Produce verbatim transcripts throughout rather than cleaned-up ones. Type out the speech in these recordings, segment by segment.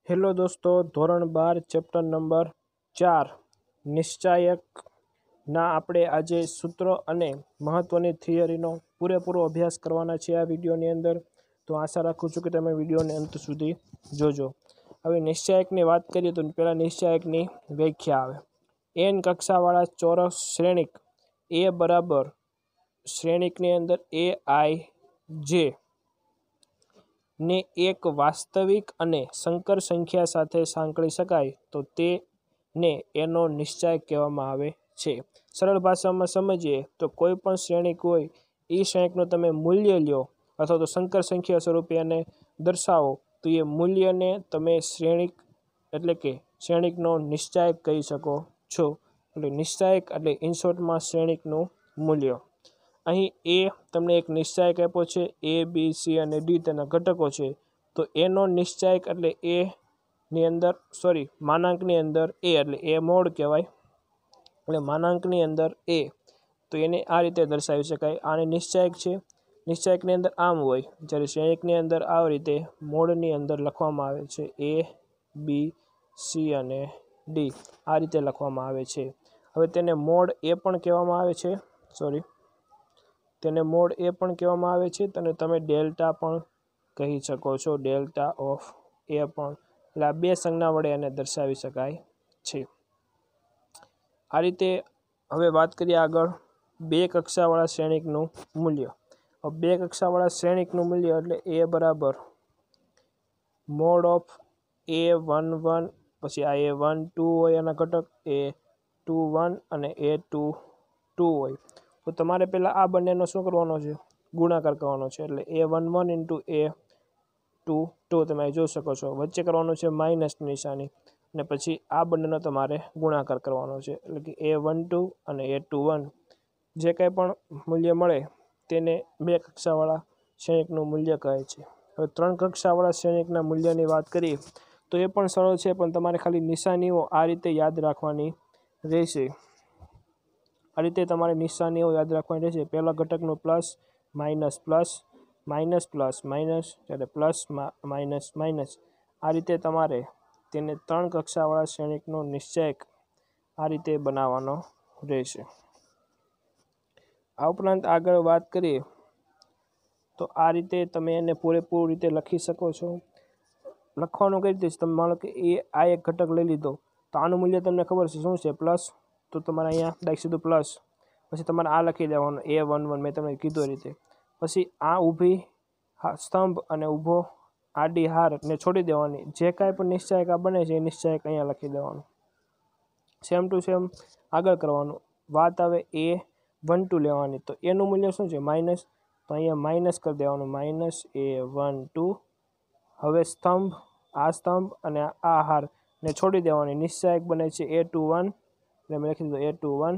Hello દોસ્તો, ધોરણ બાર chapter number ચાર નિશ્ચાયકના આપણે આજે સૂત્રો અને મહત્ત્વની થિયરીનો પૂરેપૂરો અભ્યાસ કરવાના છે આ વિડીયોની અંદર. તો આશા રાખું છું કે તમે વિડીયોને અંત સુધી જોજો. હવે નિશ્ચાયકની વાત કરીએ તો પહેલાં નિશ્ચાયકની વ્યાખ્યા આવે. એન કક્ષાવાળા ચોરસ શ્રેણિક એ બરાબર શ્રેણિકની અંદર એ આઈ જે ને એક વાસ્તવિક અને સંકર સંખ્યા સાથે સાંકળી શકાય તો તેને એનો નિશ્ચાયક કહેવામાં આવે છે. સરળ ભાષામાં સમજીએ તો કોઈ પણ શ્રેણિક હોય એ શ્રેણિકનું તમે મૂલ્ય લ્યો અથવા તો સંકર સંખ્યા સ્વરૂપે એને દર્શાવો તો એ મૂલ્યને તમે શ્રેણિક એટલે કે શ્રેણિકનો નિશ્ચાયક કહી શકો છો. એટલે નિશ્ચાયક એટલે ઇન શોર્ટમાં શ્રેણિકનું મૂલ્ય. અહીં એ તમને એક નિશ્ચાયક આપ્યો છે, એ બી સી અને ડી તેના ઘટકો છે. તો એનો નિશ્ચાયક એટલે એ ની અંદર સોરી માનાંકની અંદર એ એટલે એ મોડ કહેવાય. એટલે માનાંકની અંદર એ તો એને આ રીતે દર્શાવી શકાય. આને નિશ્ચાયક છે. નિશ્ચાયકની અંદર આમ હોય, જ્યારે શ્રેણિકની અંદર આ રીતે મોડની અંદર લખવામાં આવે છે એ બી સી અને ડી આ રીતે લખવામાં આવે છે. હવે તેને મોડ એ પણ કહેવામાં આવે છે સોરી તેને મોડ એ પણ કહેવામાં આવે છે અને તમે ડેલ્ટા પણ કહી શકો છો, ડેલ્ટા ઓફ એ પણ. એટલે આ બે સંજ્ઞા વડે એને દર્શાવી શકાય છે. આ રીતે હવે વાત કરીએ આગળ બે કક્ષાવાળા શ્રેણિકનું મૂલ્ય. હવે બે કક્ષાવાળા શ્રેણિકનું મૂલ્ય એટલે એ બરાબર mod of A one one, પછી આ એ વન ટુ હોય એના ઘટક, એ ટુ વન અને એ ટુ ટુ હોય. તો તમારે પહેલાં આ બંનેનો શું કરવાનો છે? ગુણાકાર કરવાનો છે. એટલે A one one into A two two તમે જોઈ શકો છો. વચ્ચે કરવાનું છે માઇનસની નિશાની અને પછી આ બંનેનો તમારે ગુણાકાર કરવાનો છે. એટલે કે એ વન ટુ અને એ ટુ વન જે કંઈ પણ મૂલ્ય મળે તેને બે કક્ષાવાળા શ્રેણિકનું મૂલ્ય કહે છે. હવે ત્રણ કક્ષાવાળા શ્રેણિકના મૂલ્યની વાત કરીએ તો એ પણ સરળ છે, પણ તમારે ખાલી નિશાનીઓ આ રીતે યાદ રાખવાની રહેશે. આ રીતે તમારે નિશાનીઓ યાદ રાખવાની રહેશે. પહેલા ઘટકનું plus minus plus minus plus minus ત્યારે પ્લસ માઇનસ માઇનસ આ રીતે તમારે તેને ત્રણ કક્ષાવાળા શ્રેણિકનો નિશ્ચાયક આ રીતે બનાવવાનો રહેશે. આ ઉપરાંત આગળ વાત કરીએ તો આ રીતે તમે એને પૂરેપૂરી રીતે લખી શકો છો. લખવાનું કઈ રીતે છે? તમે માનો કે એ આ એક ઘટક લઈ લીધો તો આનું મૂલ્ય તમને ખબર છે શું છે? પ્લસ. તો તમારે અહીંયા ડાયરેક્ટ સીધું પ્લસ, પછી તમારે આ લખી દેવાનું એ વન વન મેં તમને કીધું એ રીતે. પછી આ ઊભી સ્તંભ અને ઊભો આડી હાર ને છોડી દેવાની. જે કાંઈ પણ નિશ્ચાયક આ બને છે એ નિશ્ચાયક અહીંયા લખી દેવાનું. સેમ ટુ સેમ આગળ કરવાનું. વાત આવે એ વન ટુ લેવાની તો એનું મૂલ્ય શું છે? માઇનસ. તો અહીંયા માઇનસ કરી દેવાનું, માઇનસ એ વન ટુ. હવે સ્તંભ આ સ્તંભ અને આ હાર ને છોડી દેવાની. નિશ્ચાયક બને છે એ ટુ વન એટલે મેં લખી દીધું A two one,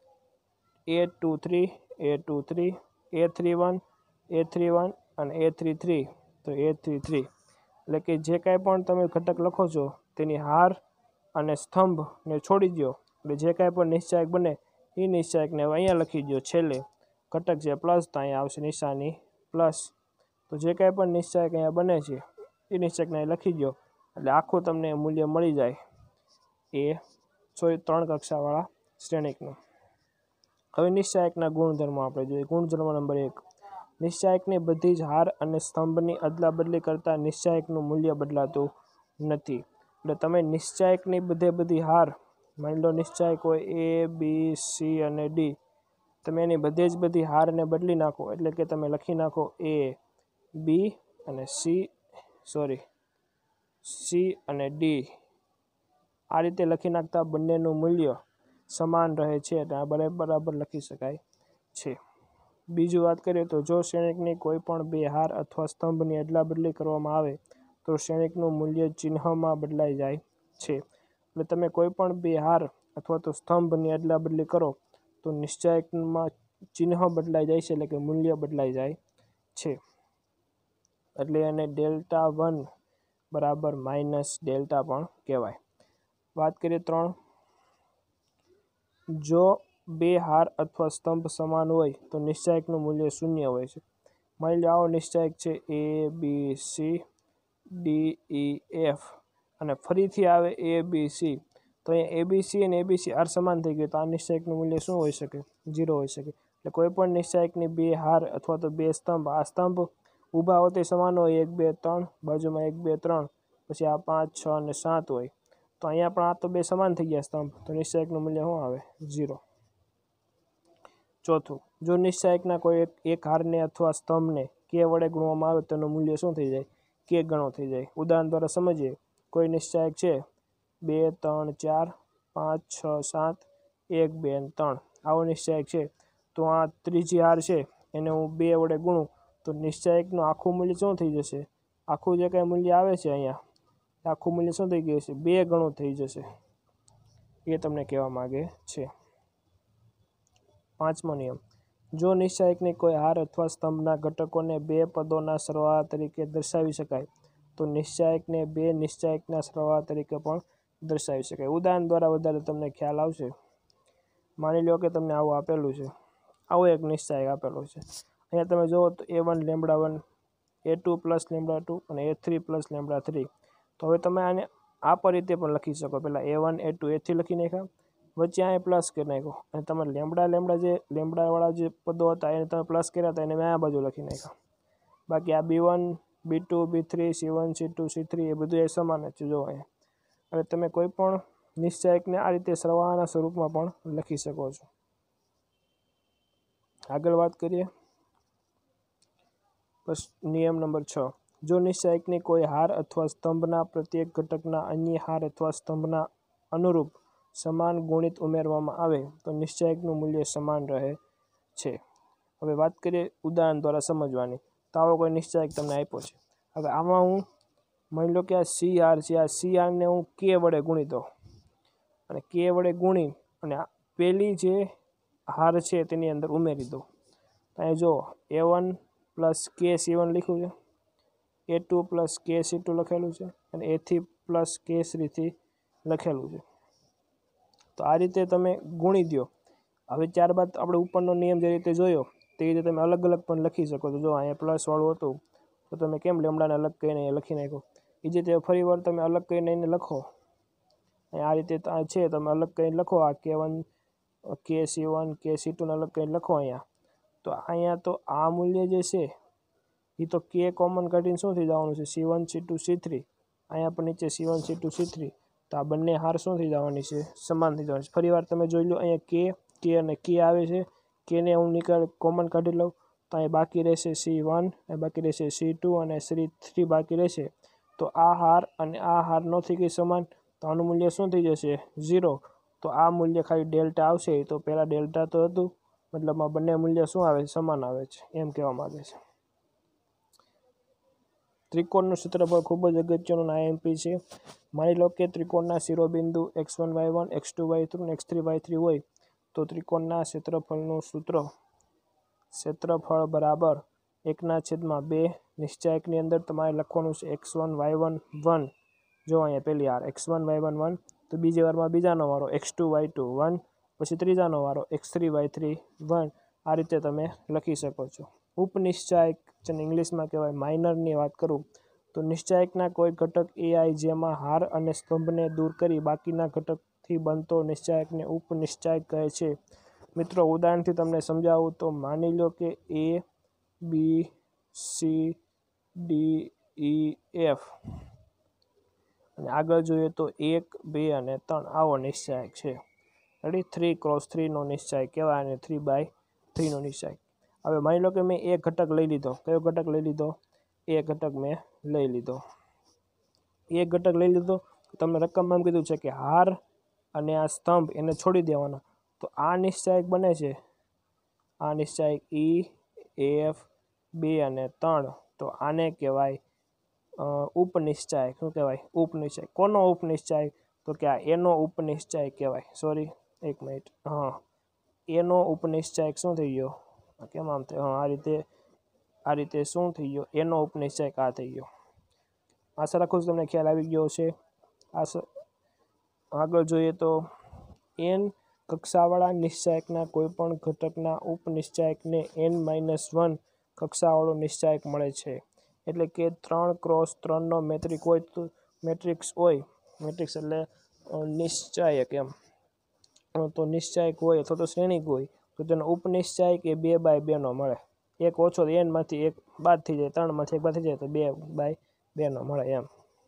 A two three, A two three, A three one, A three one અને એ થ્રી થ્રી તો એ થ્રી થ્રી. એટલે કે જે કાંઈ પણ તમે ઘટક લખો છો તેની હાર અને સ્તંભને છોડી દો એટલે જે કાંઈ પણ નિશ્ચાયક બને એ નિશ્ચાયકને હવે અહીંયા લખી દો. છેલ્લે ઘટક છે પ્લસ તો અહીંયા આવશે નિશાની પ્લસ. તો જે કાંઈ પણ નિશ્ચાયક અહીંયા બને છે એ નિશ્ચાયકને અહીં લખી દો એટલે આખું તમને મૂલ્ય મળી જાય એ સોરી ત્રણ કક્ષાવાળા શ્રેણિકનું. હવે નિશ્ચાયકના ગુણધર્મો આપણે જોઈએ. ગુણધર્મ નંબર એક, નિશ્ચાયકની બધી જ હાર અને સ્તંભની અદલા બદલી કરતાં નિશ્ચાયકનું મૂલ્ય બદલાતું નથી. એટલે તમે નિશ્ચાયકની બધે બધી હાર, માની લો નિશ્ચાયક હોય એ બી સી અને ડી, તમે એની બધે જ બધી હારને બદલી નાખો. એટલે કે તમે લખી નાખો એ બી અને સી સોરી સી અને ડી આ રીતે લખી નાખતા બંનેનું મૂલ્ય સમાન રહે છે એટલે આ બરાબર લખી શકાય છે. બીજું વાત કરીએ તો જો શ્રેણિકની કોઈ પણ બે હાર અથવા સ્તંભની અદલા બદલી કરવામાં આવે તો શ્રેણિકનું મૂલ્ય ચિહ્નમાં બદલાઈ જાય છે. એટલે તમે કોઈ પણ બે હાર અથવા તો સ્તંભની અદલા બદલી કરો તો નિશ્ચાયકમાં ચિહ્ન બદલાઈ જાય છે એટલે કે મૂલ્ય બદલાઈ જાય છે. એટલે એને ડેલ્ટા વન બરાબર માઇનસ ડેલ્ટા પણ કહેવાય. વાત કરીએ ત્રણ, જો બે હાર અથવા સ્તંભ સમાન હોય તો નિશ્ચાયકનું મૂલ્ય શૂન્ય હોય છે. માની લો આવો નિશ્ચાયક છે A B C D E F અને ફરીથી આવે એ બી સી, તો અહીંયા એ બી સી અને એ બી સી હાર સમાન થઈ ગઈ, તો આ નિશ્ચાયકનું મૂલ્ય શું હોઈ શકે? ઝીરો હોઈ શકે. એટલે કોઈ પણ નિશ્ચાયકની બે હાર અથવા તો બે સ્તંભ, આ સ્તંભ ઊભા હોય તે સમાન હોય, એક બે ત્રણ, બાજુમાં એક બે ત્રણ, પછી આ પાંચ છ અને સાત હોય, તો અહીંયા પણ આ તો બે સમાન થઈ ગયા સ્તંભ, તો નિશ્ચાયકનું મૂલ્ય શું આવે? ઝીરો. ચોથું, જો નિશ્ચાયકના કોઈ એક એક હારને અથવા સ્તંભને કે વડે ગુણવામાં આવે તો એનું મૂલ્ય શું થઈ જાય? કે ગણો થઈ જાય. ઉદાહરણ દ્વારા સમજીએ. કોઈ નિશ્ચાયક છે બે ત્રણ ચાર પાંચ છ સાત એક બે અને ત્રણ, આવો નિશ્ચાયક છે. તો આ ત્રીજી હાર છે એને હું બે વડે ગુણું તો નિશ્ચાયકનું આખું મૂલ્ય શું થઈ જશે? આખું જે કાંઈ મૂલ્ય આવે છે અહીંયા, આખું મૂલ્ય શું થઈ ગયું છે? બે ગણું થઈ જશે, એ તમને કહેવા માગે છે. પાંચમો નિયમ, જો નિશ્ચાયકની કોઈ હાર અથવા સ્તંભના ઘટકોને બે પદોના સરવાળા તરીકે દર્શાવી શકાય તો નિશ્ચાયકને બે નિશ્ચાયકના સરવાળા તરીકે પણ દર્શાવી શકાય. ઉદાહરણ દ્વારા વધારે તમને ખ્યાલ આવશે. માની લો કે તમને આવું આપેલું છે, આવો એક નિશ્ચાયક આપેલો છે. અહીંયા તમે જુઓ તો A one lambda one, A two plus lambda two અને A three plus lambda three. તો હવે તમે આને આ પર રીતે પણ લખી શકો. પહેલાં A one A two A three લખી નાખ્યા, વચ્ચે અહીંયા પ્લસ કરી નાખ્યો, અને તમે લેમડા લેમડા જે લેમડાવાળા જે પદો હતા એને તમે પ્લસ કર્યા હતા એને મેં આ બાજુ લખી નાખ્યા. બાકી આ B one B two B three C one C two C three એ બધું એ સમાન જ છે. જો અહીંયા અને તમે કોઈ પણ નિશ્ચાયકને આ રીતે સરવાળાના સ્વરૂપમાં પણ લખી શકો છો. આગળ વાત કરીએ. બસ નિયમ નંબર છ, જો નિશ્ચાયકની કોઈ હાર અથવા સ્તંભના પ્રત્યેક ઘટકના અન્ય હાર અથવા સ્તંભના અનુરૂપ સમાન ગુણિત ઉમેરવામાં આવે તો નિશ્ચાયકનું મૂલ્ય સમાન રહે છે. હવે વાત કરીએ ઉદાહરણ દ્વારા સમજવાની. તો આવો કોઈ નિશ્ચાયક તમને આપ્યો છે. હવે આમાં હું માની લો કે આ સી હાર છે, આ સી હારને હું કે વડે ગુણી દઉં અને કે વડે ગુણી અને પેલી જે હાર છે તેની અંદર ઉમેરી દઉં. અહીં જો A one plus K C one લખ્યું છે, A two plus K C two લખેલું છે અને A three plus K C three લખેલું છે. તો આ રીતે તમે ગુણી દો. હવે ત્યારબાદ આપણે ઉપરનો નિયમ જે રીતે જોયો તે રીતે તમે અલગ અલગ પણ લખી શકો છો. જો અહીંયા પ્લસવાળું હતું તો તમે કેમ લેમડાને અલગ કરીને લખી નાખ્યો, એ જ રીતે ફરી વાર તમે અલગ કરીને એને લખો. આ રીતે છે તમે અલગ કરીને લખો, આ K one K C one K C ટુને અલગ કરીને લખો અહીંયા. તો અહીંયા તો આ મૂલ્ય જે છે એ તો કે કોમન કાઢીને શું થઈ જવાનું છે? C one C two C three. અહીંયા પણ નીચે C one C two C three. તો આ બંને હાર શું થઈ જવાની છે? સમાન થઈ જવાની છે. ફરી વાર તમે જોઈ લો, અહીંયા કે કે અને કે આવે છે. કેને હું નીકળ કોમન કાઢી લઉં તો અહીં બાકી રહેશે સી વન, અહીં બાકી રહેશે સી ટુ અને સી થ્રી બાકી રહેશે. તો આ હાર અને આ હાર ન થઈ ગઈ સમાન, તો આનું મૂલ્ય શું થઈ જશે? ઝીરો. તો આ મૂલ્ય ખાલી ડેલ્ટા આવશે. તો પહેલાં ડેલ્ટા તો હતું, મતલબમાં બંને મૂલ્ય શું આવે છે? સમાન આવે છે, એમ કહેવા માગે છે. ત્રિકોણનું ક્ષેત્રફળ ખૂબ જ અગત્યનું આઈએમપી છે. માની લો કે ત્રિકોણના શિરોબિંદુ X one Y one X two Y two અને એક્સ થ્રી વાય થ્રી હોય તો ત્રિકોણના ક્ષેત્રફળનું સૂત્ર ક્ષેત્રફળ બરાબર એકના છેદમાં બે. નિશ્ચાયકની અંદર તમારે લખવાનું છે X one Y one one. જો અહીંયા પહેલી હાર X one Y one one, તો બીજી વારમાં બીજાનો વારો X two Y two one, પછી ત્રીજાનો વારો X three Y three one. આ રીતે તમે લખી શકો છો. ઉપનિશ્ચાયક જેને ઇંગ્લિશમાં કહેવાય માઇનરની વાત કરું તો નિશ્ચાયકના કોઈ ઘટક એ આઈ જેમાં હાર અને સ્તંભને દૂર કરી બાકીના ઘટકથી બનતો નિશ્ચાયકને ઉપનિશ્ચાયક કહે છે. મિત્રો ઉદાહરણથી તમને સમજાવું તો માની લો કે A B C D E F અને આગળ જોઈએ તો એક બે અને ત્રણ આવો નિશ્ચાયક છે. રેડી, થ્રી ક્રોસ થ્રીનો નિશ્ચાયક કહેવાય અને થ્રી બાય થ્રીનો નિશ્ચાયક. હવે માની લો કે મેં એક ઘટક લઈ લીધો. કયો ઘટક લઈ લીધો? એ ઘટક મેં લઈ લીધો. એક ઘટક લઈ લીધો. તમને રકમમાં એમ કીધું છે કે હાર અને આ સ્તંભ એને છોડી દેવાના. તો આ નિશ્ચાયક બને છે, આ નિશ્ચાયક ઈ એફ બે અને ત્રણ. તો આને કહેવાય ઉપનિશ્ચાયક. શું કહેવાય? ઉપનિશ્ચાયક. કોનો ઉપનિશ્ચાયક? તો કે આ એનો ઉપનિશ્ચાયક કહેવાય. સોરી એક મિનિટ, હા એનો ઉપનિશ્ચાયક શું થઈ ગયો? કેમ આમ થાય? હા આ રીતે આ રીતે શું થઈ ગયો? એનો ઉપનિશ્ચાયક આ થઈ ગયો. આશા રાખું છું તમને ખ્યાલ આવી ગયો છે. આશા આગળ જોઈએ તો એન કક્ષાવાળા નિશ્ચાયકના કોઈપણ ઘટકના ઉપનિશ્ચાયકને એન માઇનસ વન કક્ષાવાળો નિશ્ચાયક મળે છે. એટલે કે ત્રણ ક્રોસ ત્રણનો મેટ્રિક હોય તો મેટ્રિક્સ હોય મેટ્રિક્સ એટલે નિશ્ચાયક એમ તો નિશ્ચાયક હોય અથવા તો શ્રેણિક હોય તો તેનો ઉપનિશ્ચાયક એ બે બાય બેનો મળે એક ઓછો એનમાંથી એક બાદ થઈ જાય ત્રણમાંથી એક બાદ થઈ જાય તો બે બાય બેનો મળે એમ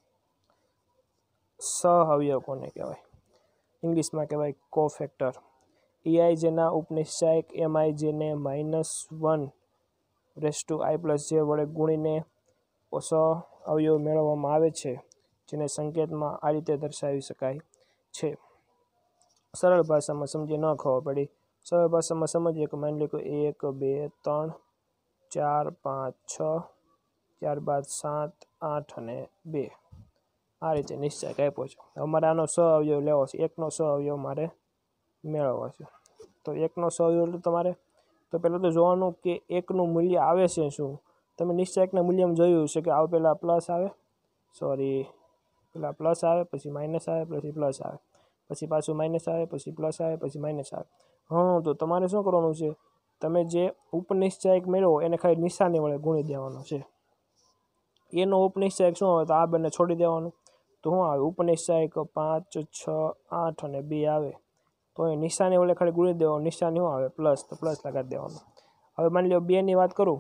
સહઅવયવ કોને કહેવાય ઇંગ્લિશમાં કહેવાય કોફેક્ટર ઈઆઈ જેના ઉપનિશ્ચાયક એમઆઈ જેને minus one raise to I plus J વડે ગુણીને સહઅવયવ મેળવવામાં આવે છે જેને સંકેતમાં આ રીતે દર્શાવી શકાય છે સરળ ભાષામાં સમજી ન ખબર પડી સરળ ભાષામાં સમજીએ કે માની લો કે એક બે ત્રણ ચાર પાંચ છ ત્યારબાદ સાત આઠ અને બે આ રીતે નિશ્ચય આપ્યો છે અમારે આનો સહઅવયવ લેવો છે એકનો સહઅવયવ મારે મેળવવો છે તો એકનો સહઅવયવ એટલે તમારે તો પહેલાં તો જોવાનું કે એકનું મૂલ્ય આવે છે શું તમે નિશ્ચયકના મૂલ્યમાં જોયું છે કે આવ પહેલાં પ્લસ આવે સોરી પહેલાં પ્લસ આવે પછી માઇનસ આવે પછી પ્લસ આવે પછી પાછું માઇનસ આવે પછી પ્લસ આવે પછી માઇનસ આવે હા તો તમારે શું કરવાનું છે તમે જે ઉપનિશ્ચાયક મેળવો એને ખાલી નિશાની વડે ગુણી દેવાનો છે એનો ઉપનિશ્ચાયક શું આવે તો આ બંને છોડી દેવાનું તો શું આવે ઉપનિશ્ચાયક પાંચ છ આઠ અને બે આવે તો એ નિશાની વડે ખાલી ગુણી દેવાનું નિશાની શું આવે પ્લસ તો પ્લસ લગાડી દેવાનું હવે માની લો બેની વાત કરું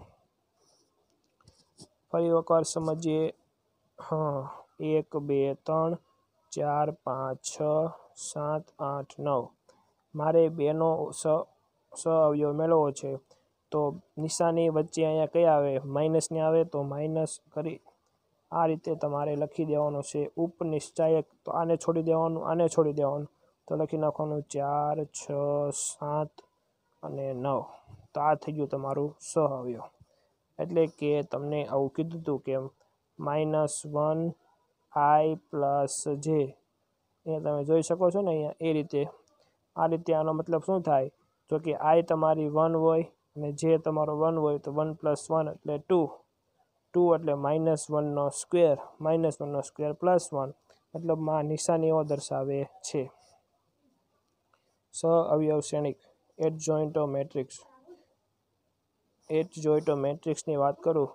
ફરી એકવાર સમજીએ હા એક બે ત્રણ ચાર પાંચ છ સાત આઠ નવ મારે બેનો સ સહઅવયવ મેળવવો છે તો નિશાની વચ્ચે અહીંયા કઈ આવે માઇનસની આવે તો માઇનસ કરી આ રીતે તમારે લખી દેવાનું છે ઉપનિશ્ચાયક તો આને છોડી દેવાનું આને છોડી દેવાનું તો લખી નાખવાનું ચાર છ સાત અને નવ તો આ થઈ ગયું તમારું સહઅવયવ એટલે કે તમને આવું કીધું હતું કે માઇનસ વન આઈ પ્લસ જે અહીંયા તમે જોઈ શકો છો ને અહીંયા એ રીતે આ રીતે આનો મતલબ શું થાય જો કે આઈ તમારી વન હોય અને જે તમારો વન હોય તો વન પ્લસ વન એટલે ટુ ટુ એટલે માઇનસ વનનો સ્ક્વેર માઇનસ વનનો સ્ક્વેર પ્લસ વન મતલબમાં નિશાનીઓ દર્શાવે છે સહઅવયવ શ્રેણિક એડજોઇન્ટ મેટ્રિક્સ એડજોઇન્ટ મેટ્રિક્સની વાત કરું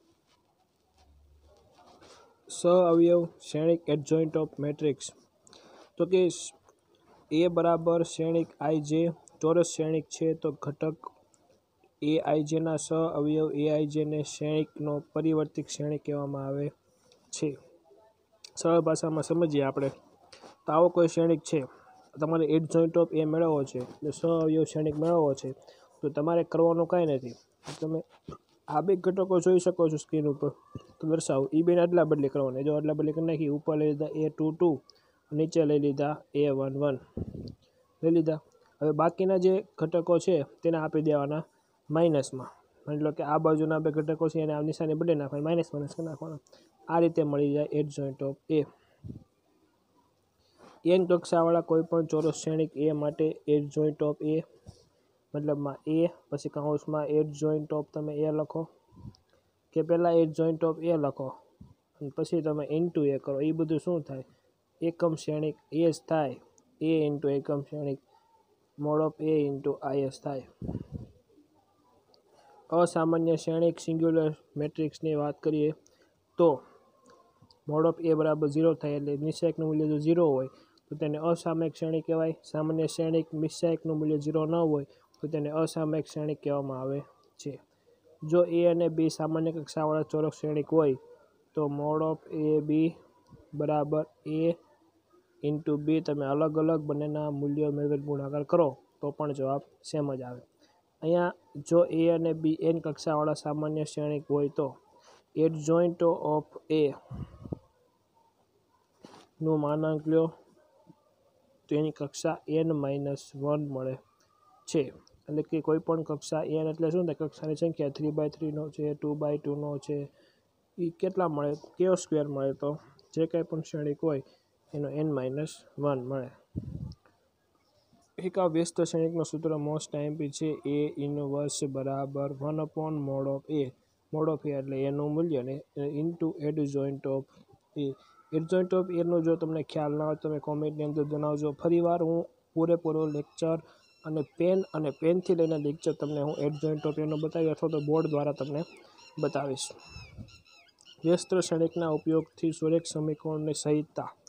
સહઅવયવ શ્રેણિક એડજોઇન્ટ ઓફ મેટ્રિક્સ તો કે એ બરાબર શ્રેણિક આઈ જે ચોરસ શ્રેણિક છે તો ઘટક એ આઈ જેના સહઅવયવ એ આઈ જેને શ્રેણિકનો પરિવર્તિત શ્રેણિક કહેવામાં આવે છે સરળ ભાષામાં સમજીએ આપણે તો આવો કોઈ શ્રેણિક છે તમારે એડજોઇન્ટ ઓફ એ મેળવવો છે એટલે સહઅવયવ શ્રેણિક મેળવવો છે તો તમારે કરવાનું કાંઈ નથી તમે આ બે ઘટકો જોઈ શકો છો સ્ક્રીન ઉપર તો દર્શાવો એ બેને અદલા બદલી કરવાની જો અદલા બદલી કરી નાખી ઉપર લઈ લીધા એ ટુ ટુ નીચે લઈ લીધા એ વન વન લઈ લીધા હવે બાકીના જે ઘટકો છે તેને આપી દેવાના માઇનસમાં માની લો કે આ બાજુના બે ઘટકો છે એને આ નિશાની બદલી નાખવાની માઇનસ માઇનસ કરી નાખવાના આ રીતે મળી જાય એડજોઇન્ટ ઓફ એ એન કક્ષાવાળા કોઈ પણ ચોરસ શ્રેણિક એ માટે એડજોઇન્ટ ઓફ એ મતલબમાં એ પછી કૌંસમાં એડજોઇન્ટ ઓફ તમે એ લખો કે પહેલાં એડજોઇન્ટ ઓફ એ લખો અને પછી તમે ઇન્ટુ એ કરો એ બધું શું થાય એકમ શ્રેણિક એ જ થાય એ ઇન્ટુ એકમ શ્રેણિક મોડ ઓફ એ ઇન્ટુ આઈએસ થાય અસામાન્ય શ્રેણિક સિંગ્યુલર મેટ્રિક્સની વાત કરીએ તો મોડ ઓફ એ બરાબર ઝીરો થાય એટલે નિશ્ચયકનું મૂલ્ય જો ઝીરો હોય તો તેને અસામયિક શ્રેણિક કહેવાય સામાન્ય શ્રેણિક નિશ્ચયકનું મૂલ્ય ઝીરો ન હોય તો તેને અસામયિક શ્રેણિક કહેવામાં આવે છે જો એ અને બી સામાન્ય કક્ષાવાળા ચોરસ શ્રેણિક હોય તો મોડ ઓફ એ બી બરાબર એ ઇન્ટુ બી તમે અલગ અલગ બંનેના મૂલ્યો મેળવી ગુણાકાર કરો તો પણ જવાબ સેમ જ આવે અહીંયા જો એ અને બી એન કક્ષાવાળા સામાન્ય શ્રેણિક હોય તો એડજોઇન્ટ ઓફ એ નું માનાંક લ્યો તો એની કક્ષા એન માઇનસ વન મળે છે એટલે કે કોઈ પણ કક્ષા એન એટલે શું થાય કક્ષાની સંખ્યા થ્રી બાય થ્રીનો છે ટુ બાય ટુનો છે એ કેટલા મળે કેવો સ્ક્વેર મળે તો જે કાંઈ પણ શ્રેણિક હોય એનો એન માઇનસ વન મળે એક આ વ્યસ્ત શ્રેણિકનું સૂત્ર મોસ્ટ આઈએમપી છે એ ઇનવર્સ બરાબર one upon mod of A mod of A એટલે એનું મૂલ્ય ને into adjoint of A adjoint of એનો જો તમને ખ્યાલ ના હોય તમે કોમેન્ટની અંદર જણાવજો ફરીવાર હું પૂરેપૂરો લેક્ચર અને પેન અને પેનથી લઈને લેક્ચર તમને હું એડજોઇન્ટ ઓફ એનો બતાવી અથવા તો બોર્ડ દ્વારા તમને બતાવીશ વ્યસ્ત શ્રેણિકના ઉપયોગથી સુરેખ સમીકરણની સહિતતા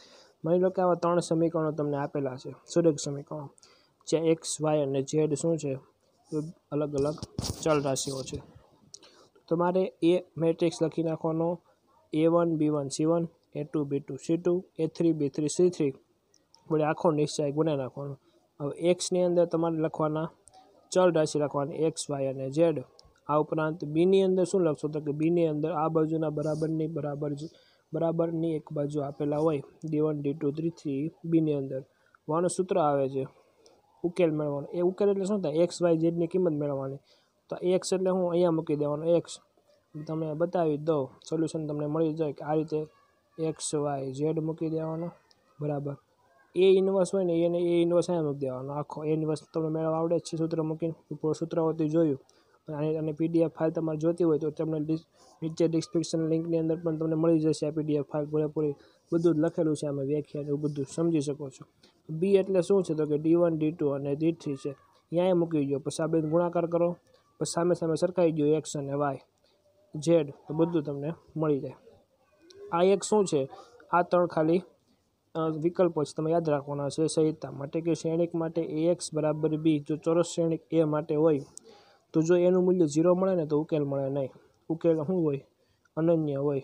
માની લો કે આવા ત્રણ સમીકરણો તમને આપેલા છે, સુરેખ સમીકરણો, જ્યાં એક્સ વાય અને ઝેડ શું છે, અલગ અલગ ચલ રાશિઓ છે. તમારે એ મેટ્રિક્સ લખી નાખવાનો, A one B one C one, A two B two C two, A three B three C three, વડે આખો નિશ્ચય બનાવી નાખવાનો. હવે એક્સની અંદર તમારે લખવાના ચલ રાશિ લખવાની એક્સ વાય અને ઝેડ. આ ઉપરાંત બીની અંદર શું લખશો, તો કે બીની અંદર આ બાજુના બરાબરની બરાબર જ બરાબરની એક બાજુ આપેલા હોય, D one D two D three બીની અંદર વાનું સૂત્ર આવે છે ઉકેલ મેળવવાનો. એ ઉકેલ એટલે શું થાય, એક્સ વાય ઝેડની કિંમત મેળવવાની. તો એક્સ એટલે હું અહીંયા મૂકી દેવાનો એક્સ, તમને બતાવી દઉં, સોલ્યુશન તમને મળી જાય કે આ રીતે એક્સ વાય ઝેડ મૂકી દેવાનો બરાબર. એ ઇન્વર્સ હોય ને એને એ ઇન્વર્સ અહીંયા મૂકી દેવાનો આખો. એ ઇન્વર્સ તમને મેળવવા આવડે જ છે સૂત્ર મૂકીને, ઉપર સૂત્ર હોતી જોયું. અને અને પીડીએફ ફાઇલ તમારે જોતી હોય તો તમને નીચે ડિસ્ક્રિપ્શન લિંકની અંદર પણ તમને મળી જશે આ પીડીએફ ફાઇલ પૂરેપૂરી, બધું જ લખેલું છે આમાં, વ્યાખ્યા એવું બધું સમજી શકો છો. બી એટલે શું છે, તો કે ડી વન ડી ટુ અને ડી થ્રી છે, અહીંયા મૂકી ગયો. પછી આ બે ગુણાકાર કરો, પછી સામે સામે સરખાઈ ગયો એક્સ અને વાય ઝેડ, તો બધું તમને મળી જાય. આ એક શું છે, આ ત્રણ ખાલી વિકલ્પો છે, તમે યાદ રાખવાના છે સંહિતા માટે કે શ્રેણિક માટે એ એક્સ બરાબર બી. જો ચોરસ શ્રેણિક એ માટે હોય તો જો એનું મૂલ્ય ઝીરો મળે ને તો ઉકેલ મળે નહીં. ઉકેલ શું હોય, અનન્ય હોય.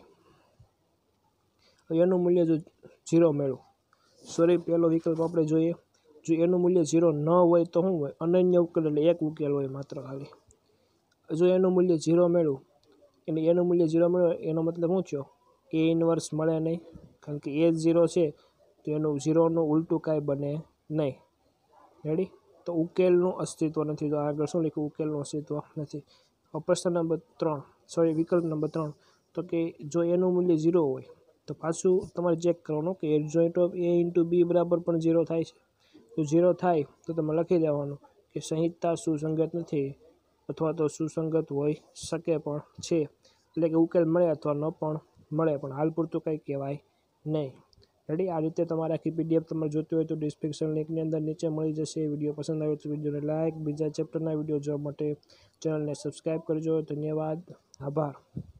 એનું મૂલ્ય જો ઝીરો મેળવું, સોરી પહેલો વિકલ્પ આપણે જોઈએ, જો એનું મૂલ્ય ઝીરો ન હોય તો શું હોય, અનન્ય ઉકેલ એટલે એક ઉકેલ હોય માત્ર ખાલી. જો એનું મૂલ્ય ઝીરો મેળવું એટલે એનું મૂલ્ય ઝીરો મેળવે એનો મતલબ શું થયો, એ ઇન્વર્સ મળે નહીં, કારણ કે એ ઝીરો છે તો એનું ઝીરોનું ઉલટું કાંઈ બને નહીં. રેડી, તો ઉકેલનું અસ્તિત્વ નથી. તો આગળ શું લખ્યું, ઉકેલનું અસ્તિત્વ નથી. પ્રશ્ન નંબર ત્રણ, સોરી વિકલ્પ નંબર ત્રણ, તો કે જો એનું મૂલ્ય ઝીરો હોય તો પાછું તમારે ચેક કરવાનું કે adjoint of A into B બરાબર પણ ઝીરો થાય છે. જો ઝીરો થાય તો તમે લખી દેવાનું કે સંહિતા સુસંગત નથી, અથવા તો સુસંગત હોઈ શકે પણ છે, એટલે કે ઉકેલ મળે અથવા ન પણ મળે, પણ હાલ પૂરતું કંઈ કહેવાય નહીં. રેડી, આ રીતે તમારે આખી પીડીએફ તમારે જોતી હોય તો ડિસ્ક્રિપ્શન લિંકની અંદર નીચે મળી જશે. વિડીયો પસંદ આવે તો વિડીયોને લાઇક, બીજા ચેપ્ટરના વિડીયો જોવા માટે ચેનલને સબસ્ક્રાઈબ કરજો. ધન્યવાદ, આભાર.